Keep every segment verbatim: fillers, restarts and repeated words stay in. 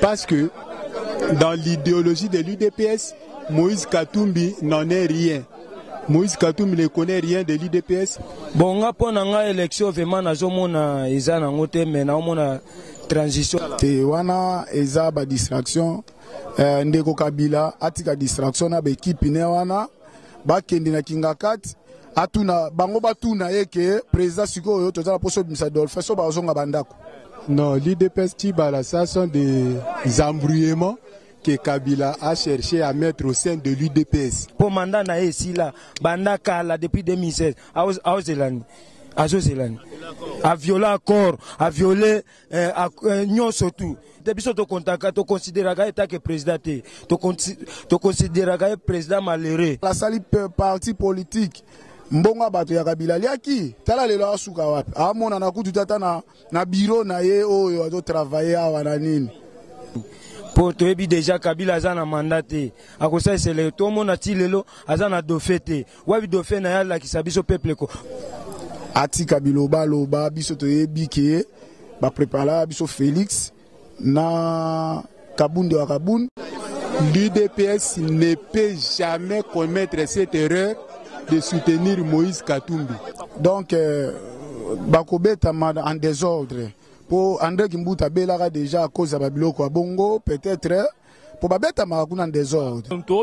Parce que dans l'idéologie de l'U D P S, Moïse Katumbi n'en est rien. Moïse Katumbi ne connaît rien de l'U D P S. Bon, on a une élection vraiment na zomona eza na ngote mais na omona transition. Te wana eza ba distraction euh, ndeko Kabila atika distraction na équipe ne wana ba kendi na kingakat atuna bango batuna yeke président sikoyo tozala poso bimisa dolfe so bazonga bandako. Non, l'U D P S Tibala, ça sont des embrouillements que Kabila a cherché à mettre au sein de l'U D P S. Pour mandat na ici là, banda kala depuis deux mille seize, à Zélani, à Zélani, a violé accord, a violé non surtout. Depuis ce to contact, to considérer que président, to considérer que président malheureux. La sali parti politique. Mbonga bato ya Kabila liaki tala lelo asuka wapi amona na kutu tata na na bureau na ye oyo azo travailler awa na nini pour to ebi déjà Kabila azana mandate akosa sele to mona ti lelo azana dofete wabi dofe na yala ki sabiso peuple ko ati Kabila ba loba biso to ebi ke ba préparer biso Félix na Kabunde wa Kabun. L'U D P S ne peut jamais commettre cette erreur de soutenir Moïse Katumbi. Donc, euh, Bakobeta en désordre. Pour André Kimbuta Belara déjà à cause de Babiloko à Bongo, peut-être pour Babeta Marakuna en désordre.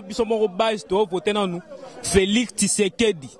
Félix Tshisekedi.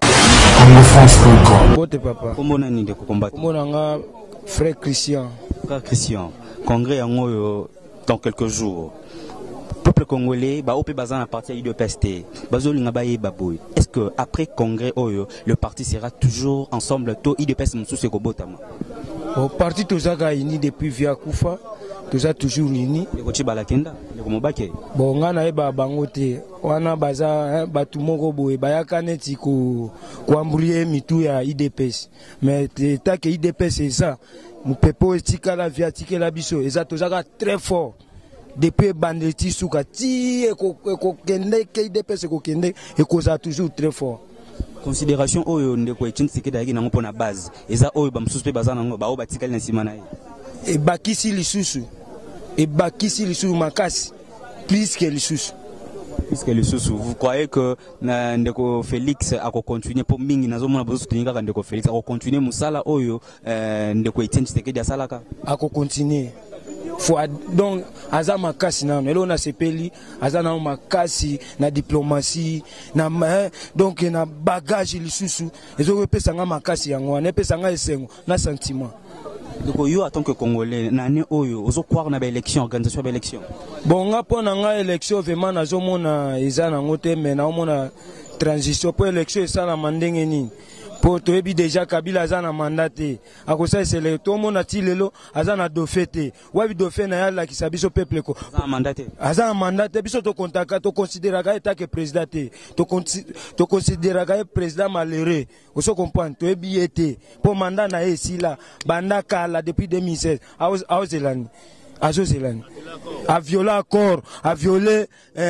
Bote papa. Comment on a de combattre? Comment on a frère Christian. Frère Christian. Congrès en dans quelques jours. Peuple congolais, bah au bazan à partir de P S T, bazolinga baye baboy. Est-ce que après congrès oyo, le parti sera toujours ensemble to I D P S msusu ko botama? Au parti tozaka uni depuis via Kufa, toza toujours uni. Le kochi balakenda, le komobake. Bon ngana eba bangote, wana baza batu moko boye bayaka neti ko ko embrouiller mitu ya I D P S. Mais ta que I D P S c'est ça. Mu pepo etika la via tike la biso, eza tozaka très fort. Depuis banditi souka ti eko eko kende ke I D P S eko kende eko za toujours très fort. Considération oyo ndeko etini sekeda yaki nango pona base eza oyo bamsusu pe bazana ngo bao batikali na sima na ye e bakisi lisusu e bakisi lisusu makasi plus que lisusu plus que lisusu. Vous croyez que na ndeko Félix ako continuer pour mingi nazo mona bozo soutenir ka ndeko Félix ako continuer musala oyo ndeko etini sekeda salaka ako continuer faut donc aza makasi na elo na sepeli aza na makasi na diplomatie na donc na bagage lisusu ezo pesa nga makasi yango na pesa nga esengo na sentiment. Donc yo en tant que Congolais nani oyo ozo croire na ba élection organisation ba élection bon nga pona nga élection vraiment nazo mona eza na ngote mais na mona transition pour élection esa na mandenge nini pour to ebi déjà Kabila azana mandate akosa sele to mona ti lelo azana dofete wabi dofe na yala ki sabiso peuple ko azana mandate azana mandate biso to contaka to considérer ka eta que président to to considérer ka président malheureux oso comprendre to ebi été pour mandat na ici là banda kala depuis deux mille seize à Zélani à Zélani a violé accord a violé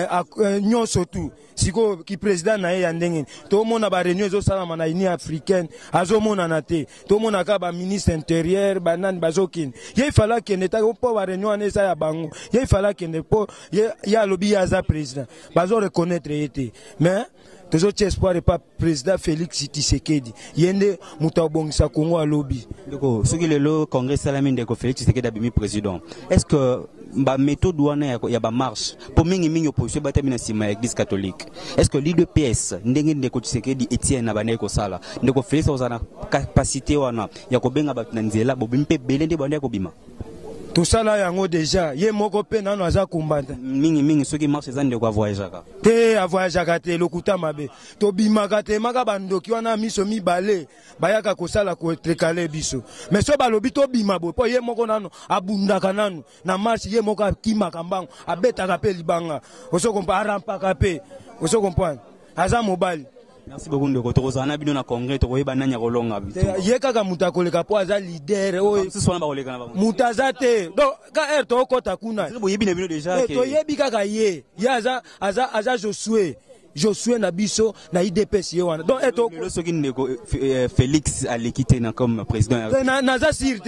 non surtout siko ki président na ya ndenge to mona ba réunion zo sala na Union africaine azo mona na te to mona ka ba ministre intérieur ba nan bazokin ye fala ke neta po ba réunion na sa ya bango ye fala ke ne po ya lobi ya za président bazo reconnaître été mais toujours espoir pas président Félix Tshisekedi yende mutabongisa Congo a lobby ndeko soki lelo congrès salami ndeko Félix Tshisekedi abimi président est-ce que ba méthode wana ya ba marche pour mingi mingi opposition batami na sima ya église catholique est-ce que l'U D P S ndenge ndeko Tshisekedi Etienne na baneko sala ndeko Félix ozana capacité wana ya kobenga ba nzela bo bimpe belende bande ko bima tout ça là yango déjà ye moko pe nano aza kumbanda mingi mingi soki marche za ndeko voyageaka te avoyageaka te lokuta mabe to bimaka te maka bandoki wana miso mibale bayaka kosala ko trekale biso mais so balobi to bima bo po ye moko nano abundaka nano na marche ye moko akimaka mbango abetaka pe libanga oso kompa arampaka pe oso comprendre aza mobile. Merci beaucoup ndeko tokozana bino na congrès tokoyeba nanya kolonga bito ye kaka mutakoleka po aza leader oyo sisona ba koleka na ba mutazate donc ka er to kota kuna bo yebi na bino déjà ke to yebi kaka ye ye aza aza aza Josué Josué na biso na I D P S ye wana donc eto le soki ndeko Félix a l'équité na comme président na naza sirte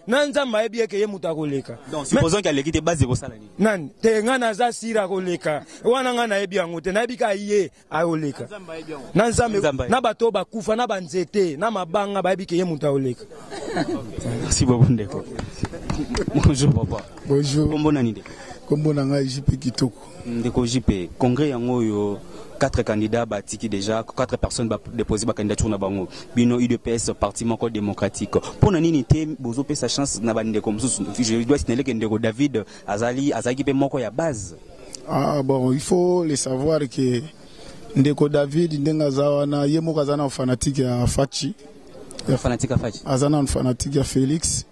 nanzamba yebi eke ye muta koleka. Donc supposons qu'il y a l'équipe de base ko sala ni. Nan te ngana za sira koleka. Wana ngana yebi yango te na yebi ka ye ayoleka. Nanzamba na bato ba kufa na banzete na mabanga ba yebi ke ye muta koleka. Merci beaucoup ndeko. Bonjour papa. Bonjour. Kombo nani de? Kombo nanga J P Kitoko. Ndeko J P, congrès yango yo quatre candidats batiki déjà, quatre personnes ba déposer ba candidature na bango. Bino U D P S parti moko démocratique. Pour nani te bozo pe sa chance na ba ndeko msusu. Je dois signaler que ndeko David Azali Azaki pe moko ya base. Ah bon, il faut le savoir que ndeko David ndenga zawana ye moko azana fanatique ya Fachi. Ya fanatique ya Fachi. Azana fanatique ya Félix.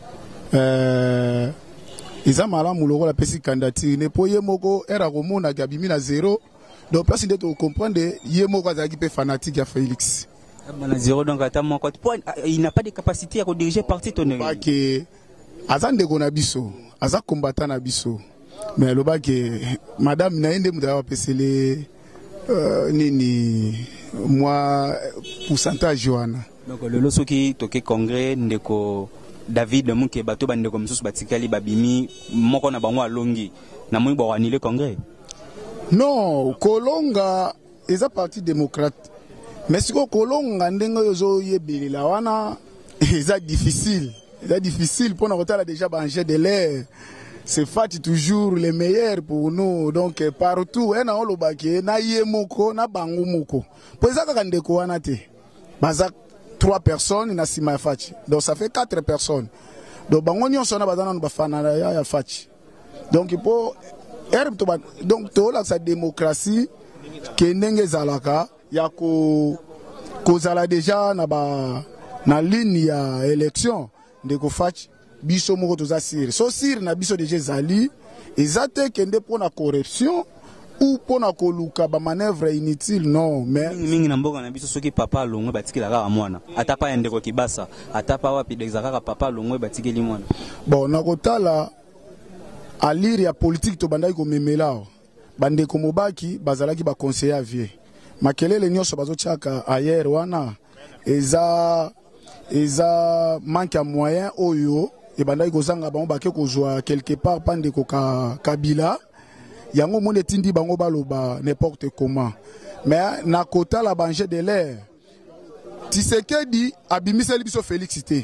Euh ils ont malamu loko la pesi candidature ne po ye moko era komona kabimi na zéro. Donc place de comprendre ye moko azaki pe fanatique ya Félix. Bana zéro donc ata moko il n'a pas de capacité à diriger parti tonné. Ba ke azande kona biso, aza combattant na biso. Mais le ba ke madame na ende muda pesele euh, nini moi pourcentage Johanna. Donc le loso qui toke congrès ndeko David Muke bato bande comme sous batikali babimi moko na bango alongi na moi ba annuler congrès. Non, Kolonga est un parti démocrate. Mais si Kolonga ndengo yozo yebelela wana c'est difficile. C'est difficile pour nous là déjà banger de l'air. C'est fait toujours les meilleurs pour nous donc partout et na olobaki na yemoko na bango moko. Pour ça ka ndeko wana te. Baza trois personnes na sima fachi. Donc ça fait quatre personnes. Donc bango nyonso na bazana na bafana ya fachi. Donc il faut donc tout là sa démocratie que ndenge zalaka ya ko kozala déjà na ba na ligne ya élection ndeko fachi biso moko toza sir so sir na biso déjà zali ezate kende pour la corruption ou pour na koluka ba manœuvre inutile non mais mingi na mboka na biso soki papa longwe batikela kaka mwana atapa ndeko kibasa atapa wapi dexaka papa longwe batikeli mwana bon na kotala à lire ya politique to bandai ko memela bande ko mobaki bazalaki ba conseiller vie makelele nyoso bazochaka ayer wana eza eza manque à moyen oyo e bandai ko zanga bango bake ko joa quelque part pande ko ka kabila yango monde tindi bango baloba n'importe comment mais na kota la banger de l'air Tshisekedi abimiseli biso Félixité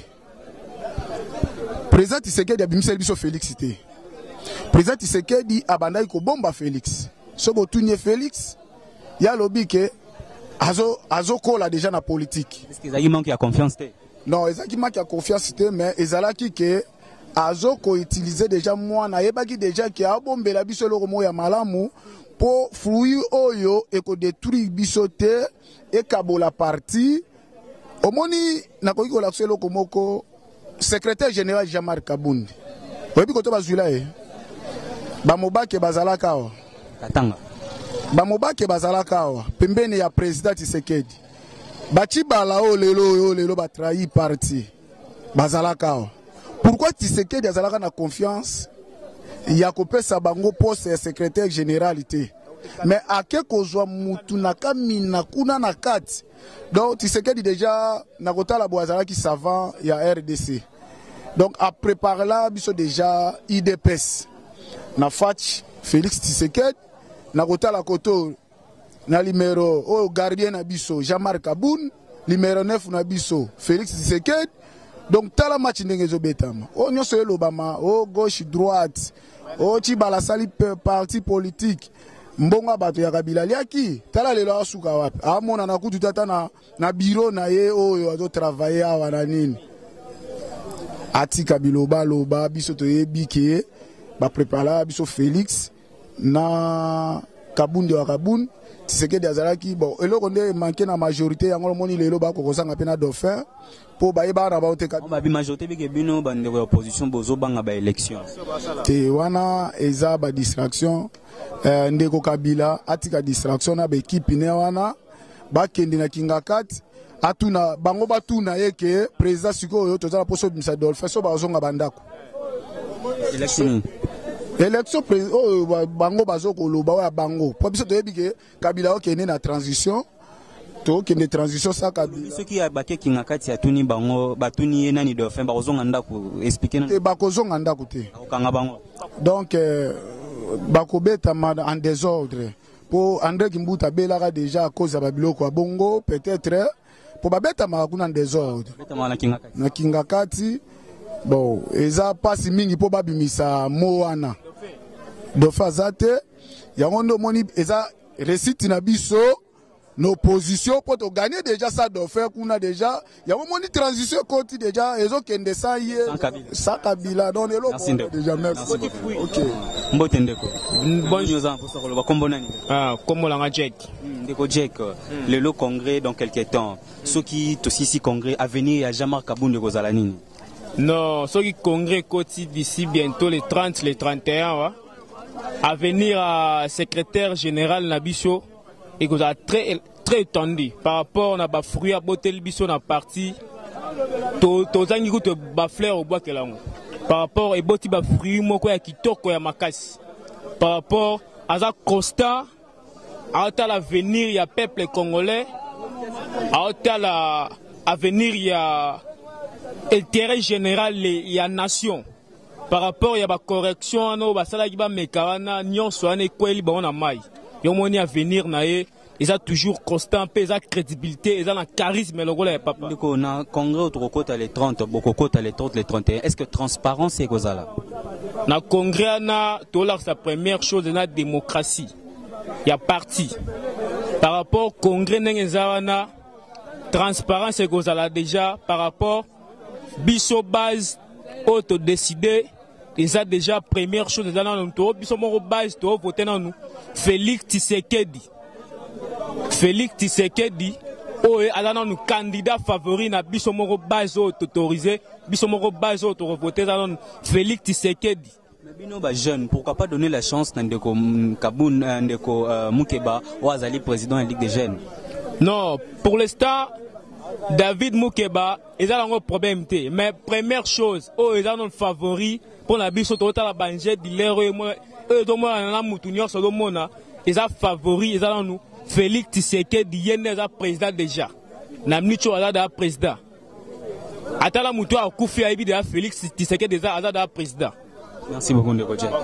président Tshisekedi abimiseli biso Félixité président Tshisekedi abandai ko bomba Félix. Sobo tunye Félix, ya lobi ke azo azo kola déjà na politique. Est-ce que il manque de confiance té? Non, ezaki manque de confiance té mais ezalaki ke azo ko utiliser déjà moi na yebaki déjà ke abombela biso loko mo ya malamu po fruit oyo e ko détruire biso té e kabola parti. Omoni na ko ko la loko moko secrétaire général Jean-Marc Kabundi. Oyebi ko to bazula e. Bamobake bazalaka wa Katanga Bamobake bazalaka wa pembeni ya président Tshisekedi Bachibala o lelo o lelo ba trahi parti bazalaka wa. Pourquoi Tshisekedi azalaka na confiance ya kopesa bango poste ya secrétaire généralité mais ake kozwa mutu na kamina kuna na kati donc Tshisekedi déjà na kotala boazalaki savant ya R D C donc a préparé là biso déjà I D P S na Fachi Félix Tshisekedi na kotala koto na numéro o gardien na biso Jean-Marc Kaboun numéro neuf na biso Félix Tshisekedi donc tala match ndenge zo betama o nyoso elobama o gauche droite o tibala sali parti politique mbonga bato ya kabila liaki tala lelo asuka wapi amona na kutu tata na na bureau na ye oyo azo travailler awa na nini atika biloba loba biso to yebike ba préparer biso Félix na Kabundi wa Kabun Tshisekedi azalaki bon eloko nde manqué na majorité yango moni lelo ba ko kosanga pena dauphin po ba yeba na ba oteka ba bi majorité bike bino bande ko opposition bozo banga ba élection te wana eza ba distraction euh, ndeko Kabila atika distraction na ba équipe ne wana ba kendi na kingakati atuna bango batuna yeke président sikoyo tozala poso bimisa dauphin so ba zonga bandako élection élection oh bango bazoko loba ya bango po biso toyebi ke Kabila okene na transition to kende transition ça Kabila. Ceux qui a baké kingakati ya tuni bango batuni nani de fin bazonga ndako expliquer na. Te bakozonga ndako te. Okanga bango. Donc euh, bakobeta en désordre. Pour André Kimbuta belaka déjà à cause de babiloko bongo peut-être pour babeta makuna en désordre. Beta mala kingakati. Na kingakati bon eza pasi mingi po babimisa moana. De fazate yango ndo moni eza récite na biso nos positions pour te gagner déjà ça doit faire qu'on a déjà il y a un moment de transition côté déjà ils ont qu'un dessin hier ça Kabila donc le lot déjà merci ok mbotendeko bonjour za kombo nani ah kombo la Jack ndeko Jack le lot congrès dans quelques temps ceux qui aussi si congrès à venir à Jean-Marc Kabunde kozala nini non ceux qui congrès côté d'ici bientôt les trente les trente et un à venir à secrétaire général Nabiso et que ça très très tendu par rapport à ba fruit à botel biso na parti to to zangi ko to ba fleur au bois que là par rapport et boti ba fruit moko ya kitoko ya makasi par rapport à ça constat à l'avenir il y a peuple congolais à la avenir il y a intérêt général il y a nation par rapport il y a ba correction no ba sala ki ba mekawana nyonso ane kweli ba on a mai yo moni avenir na ye ils ont toujours constant ils ont crédibilité ils ont un charisme le rôle est pas ndiko na congrès autour les trente beaucoup les trente les trente et un est-ce que transparence c'est kozala na congrès na to la sa première chose na démocratie il y a parti par rapport au congrès n'engezana transparence c'est kozala déjà par rapport biso base auto décider ils ont déjà première chose dans notre biso mo base to voter na nous Félix Tshisekedi Félix Tshisekedi oh alana nous candidat favori na biso moko base autorisé biso moko base auto voter dans Félix Tshisekedi mais bino ba jeune pourquoi pas donner la chance ndeko Kabun ndeko Mukeba ou azali président de la Ligue des jeunes non pour l'instant David Mukeba ils ont un problème té mais première chose oh ils ont un favori pour la biso to la banje di lero moi eux do moi na mutunyo so do mona ils ont favori ils ont nous Félix Tshisekedi yenda président déjà namnicho azada président atala muto akufi aibi de Félix Tshisekedi azada président. Merci beaucoup de Jack.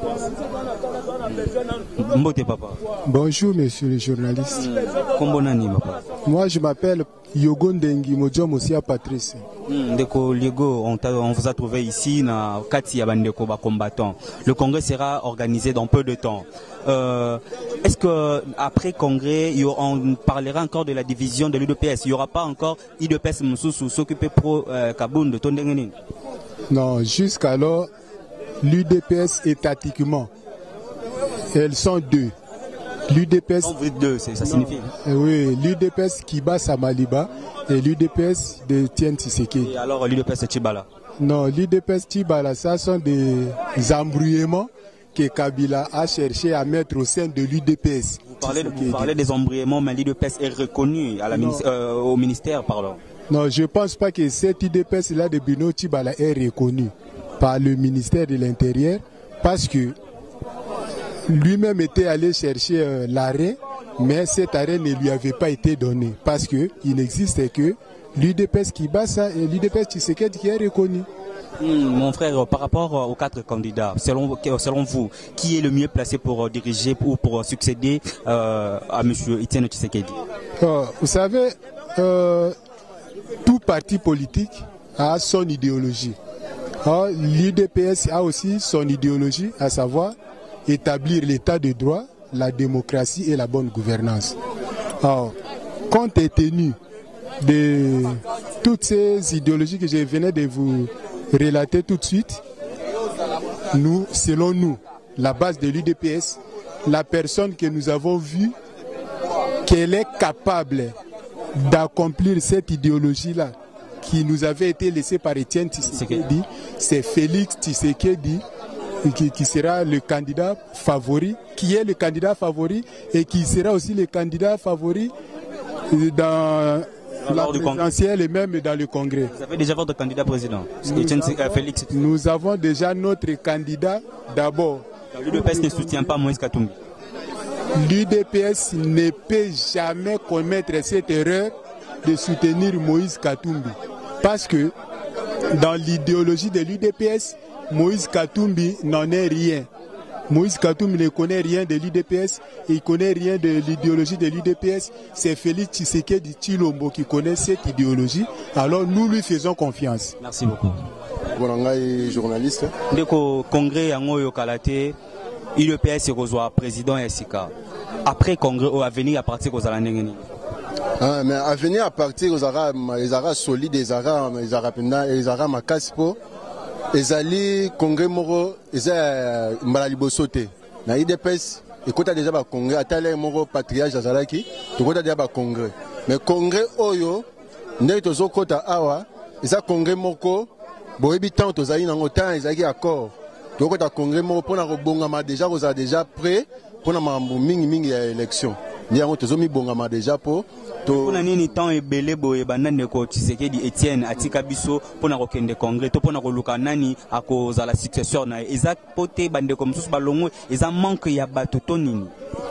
Mbote papa. Bonjour monsieur le journaliste. Kombo nani papa? Moi je m'appelle Yogo Ndengi Modjom aussi à Patrice. Ndeko Liego, on, on vous a trouvé ici na kati ya bandeko ba combattants. Le congrès sera organisé dans peu de temps. Euh, Est-ce que après congrès, y aura, on parlera encore de la division de l'U D P S? Il n'y aura pas encore l'U D P S Moussou s'occuper pro euh, Kabund de Tondengeni? Non, jusqu'alors, l'U D P S étatiquement, elles sont deux. L'U D P S. Non, vous êtes deux, ça signifie. Oui, l'U D P S Kiba Samaliba et l'U D P S de Tien Tshisekedi. Et alors l'U D P S Tchibala? Non, l'U D P S Tchibala, ça sont des embrouillements que Kabila a cherché à mettre au sein de l'U D P S. Vous parlez, vous parlez des embrouillements, mais l'U D P S est reconnu à la ministère, euh, au ministère, pardon. Non, je ne pense pas que cet U D P S-là de Bino Tchibala est reconnu par le ministère de l'Intérieur parce que lui-même était allé chercher euh, l'arrêt, mais cet arrêt ne lui avait pas été donné parce qu'il n'existait que l'U D P S qui bat ça et l'U D P S Tshisekedi qui est reconnu. Mmh, mon frère, par rapport aux quatre candidats, selon, selon vous, qui est le mieux placé pour diriger ou pour succéder euh, à M. Etienne Tshisekedi? euh, Vous savez, euh, tout parti politique a son idéologie. L'U D P S a aussi son idéologie, à savoir établir l'état de droit, la démocratie et la bonne gouvernance. Alors, compte tenu de toutes ces idéologies que je venais de vous relater tout de suite, nous, selon nous, la base de l'U D P S, la personne que nous avons vue, qu'elle est capable d'accomplir cette idéologie-là qui nous avait été laissée par Etienne Tshisekedi, c'est Félix Tshisekedi qui, qui sera le candidat favori, qui est le candidat favori et qui sera aussi le candidat favori dans la présidentielle et même dans le congrès. Vous avez déjà votre candidat président, nous, Etienne, avons, euh, Félix. Nous avons déjà notre candidat d'abord. L'U D P S ne soutient pas Moïse Katumbi. l'U D P S ne peut jamais commettre cette erreur de soutenir Moïse Katumbi. Parce que dans l'idéologie de l'U D P S, Moïse Katumbi n'en est rien. Moïse Katumbi ne connaît rien de l'U D P S, et il ne connaît rien de l'idéologie de l'U D P S. C'est Félix Tshisekedi Tshilombo qui connaît cette idéologie. Alors nous lui faisons confiance. Merci beaucoup. Bonanga journaliste. Ndeko congrès yango yo kalate U D P S ekozwa président Esika. Après congrès au avenir à partir aux alandengeni. Ah mais à venir à partir aux arabes les arabes solides les arabes les arabes les arabes makaspo ezali congrès moro eza mbala libosote na U D P S ekota déjà ba congrès atale moro patriarche azalaki tokota déjà ba congrès mais congrès oyo ndeko tozokota awa eza congrès moko boyebi tant tozali nango tant ezaki accord tokota congrès moko pona kobongama déjà koza déjà prêt pona mambo mingi mingi ya élection ndiango tozomi bongama déjà po pona nini temps ebele boye bandane ko Tshisekedi Etienne atika biso pona kokende congrès to pona koluka nani akozala successeur na eza pote bande comme sous balongo eza manque ya bato to nini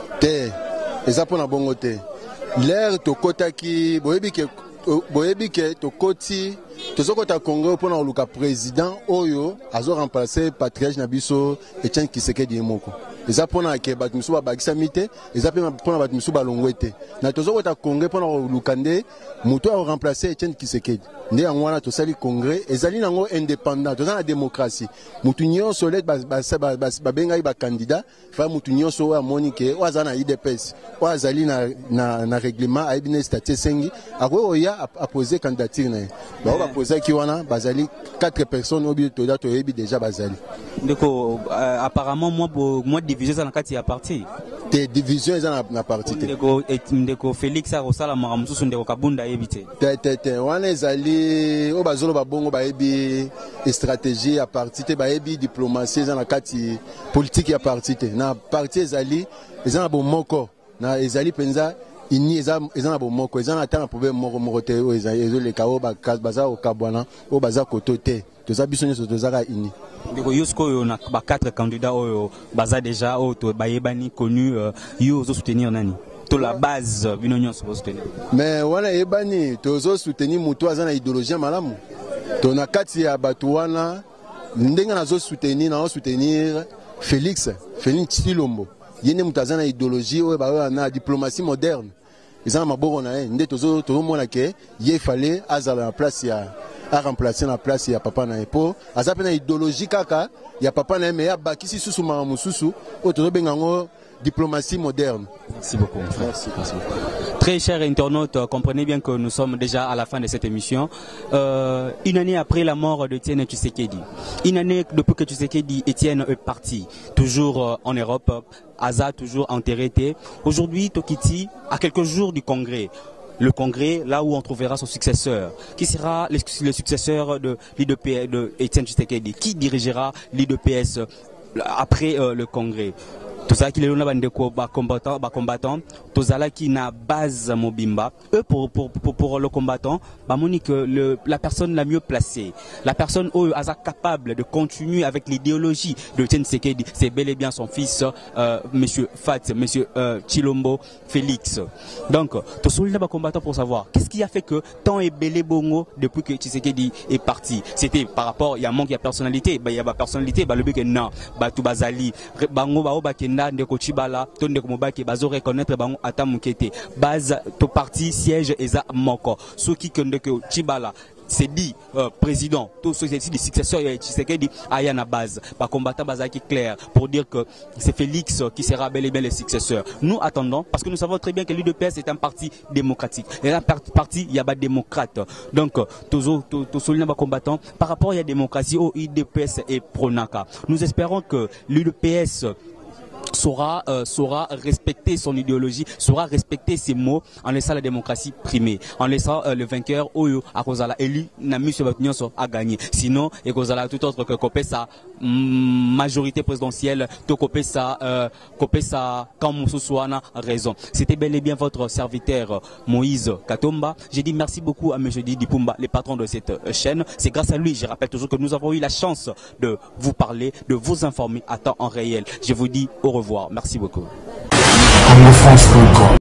te eza pona bongo te l'air tokotaki boyebi ke boyebi ke tokoti tozokota congrès pona koluka président oyo azo remplacer patriarche na biso Etienne Tshisekedi moko eza pona ke bato misu babakisa mite eza pe pona bato misu balongwe te na tozokota congrès pona koluka nde moto a remplacer Etienne Tshisekedi nde yango wana tosali congrès ezali nango indépendant toza na démocratie motu nyonso let babengai bacandidat fa motu nyonso oyo amoni ke oyo aza na U D P S oyo azali na, na, na règlement ayebi na statut esengi akoki oya apose candidature na ye bao bapozaki wana bazali quatre personnes oyo toda toyebi déjà bazali ndeko euh, apparemment moi moi division ça na kati ya parti te division eza na, na parti te ndeko ndeko Félix a kosala maramususu ndeko Kabunda yebite te te te wana ezali o bazolo babongo bayebi stratégie ya parti te bayebi diplomatie eza na kati politique ya parti te na parti ezali eza na bomoko na ezali penza ini eza eza na bomoko eza na tana problème moko moko te o eza ezoleka o baza okabwana o baza koto te toza biso nyonso tozaka ini ndeko yosko yo na ba quatre candidats oyo baza déjà o to bayebani connu uh, yo zo soutenir nani to la base bino nyonso zo soutenir mais wana yebani tozo soutenir muto aza na idéologie malamu to na kati ya bato wana ndenga nazo soutenir na soutenir Félix Félix Tshilombo yene muto aza na idéologie oyo ba na diplomatie moderne ezana maboko na ye nde tozo tozomona ke ye fallait azala na place ya a remplacer la place ya papa na epo aza pe na idéologie kaka ya papa na me ya bakisi susu ma mususu o to bengango diplomatie moderne. Merci beaucoup. Merci, merci beaucoup. Très chers internautes, comprenez bien que nous sommes déjà à la fin de cette émission. Euh, une année après la mort de Etienne Tshisekedi, une année depuis que Tshisekedi Etienne est parti, toujours euh, en Europe, Aza toujours enterré. Aujourd'hui, Tokiti, à quelques jours du congrès, le congrès, là où on trouvera son successeur. Qui sera le, le successeur de l'I D P S, de Etienne Tshisekedi? Qui dirigera l'I D P S après euh, le congrès? Tout ça qui est là, bas combattant, bas combattant, tout ça là qui n'a base mobimba. Eux pour pour pour, pour le combattant, bah monique le la personne la mieux placée, la personne où est capable de continuer avec l'idéologie de Etienne Tshisekedi, c'est bel et bien son fils, euh, Monsieur Fat, Monsieur euh, Tshilombo Félix. Donc tout ça là bas combattant pour savoir qu'est-ce qui a fait que tant est belé bongo depuis que Tshisekedi est parti. C'était par rapport il y a manque de personnalité, bah il y a pas personnalité, bah le but que non, bah tout bazali, bango ba ba ndeko Chibala to ndeko Mobaki bazo reconnaître bango ata mukete base to parti siège eza moko soki que ndeko Chibala c'est dit euh, président tout ce c'est dit successeur ya Tshisekedi aya na base ba combattant bazaki clair pour dire que c'est Félix qui sera bel et bien le successeur. Nous attendons parce que nous savons très bien que l'U D P S est un parti démocratique et un parti il y a pas démocrate donc toujours tout souligner ba combattant par rapport à la démocratie au U D P S et Pronaka. Nous espérons que l'U D P S saura euh, saura respecter son idéologie, saura respecter ses mots en laissant la démocratie primer, en laissant euh, le vainqueur Oyo à Kozala élu Nami Sebatnyonso a gagné. Sinon, et Kozala tout autre que copé sa majorité présidentielle, to copé sa euh, copé sa Kamususwana raison. C'était bel et bien votre serviteur Moïse Katomba. J'ai dit merci beaucoup à M. Didi Pumba, le patron de cette chaîne. C'est grâce à lui, je rappelle toujours que nous avons eu la chance de vous parler, de vous informer à temps en réel. Je vous dis au revoir. Merci beaucoup. congofrance point com.